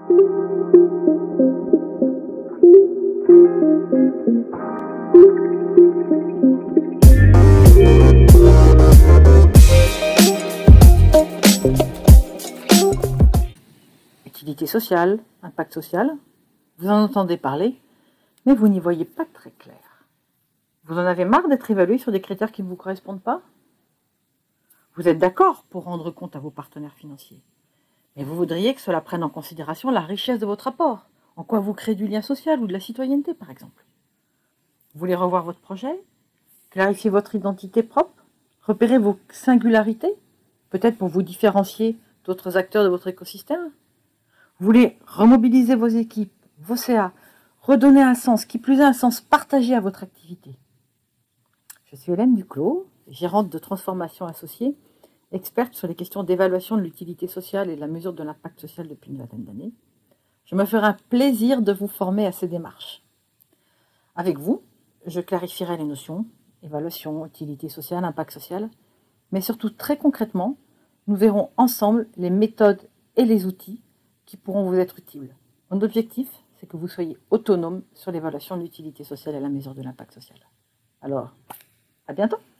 Utilité sociale, impact social, vous en entendez parler, mais vous n'y voyez pas très clair. Vous en avez marre d'être évalué sur des critères qui ne vous correspondent pas? Vous êtes d'accord pour rendre compte à vos partenaires financiers, mais vous voudriez que cela prenne en considération la richesse de votre apport, en quoi vous créez du lien social ou de la citoyenneté par exemple. Vous voulez revoir votre projet, clarifier votre identité propre, repérer vos singularités, peut-être pour vous différencier d'autres acteurs de votre écosystème. Vous voulez remobiliser vos équipes, vos CA, redonner un sens, qui plus est un sens partagé à votre activité. Je suis Hélène Duclos, gérante de transformation associée, experte sur les questions d'évaluation de l'utilité sociale et de la mesure de l'impact social depuis une vingtaine d'années. Je me ferai un plaisir de vous former à ces démarches. Avec vous, je clarifierai les notions, évaluation, utilité sociale, impact social, mais surtout très concrètement, nous verrons ensemble les méthodes et les outils qui pourront vous être utiles. Mon objectif, c'est que vous soyez autonome sur l'évaluation de l'utilité sociale et la mesure de l'impact social. Alors, à bientôt!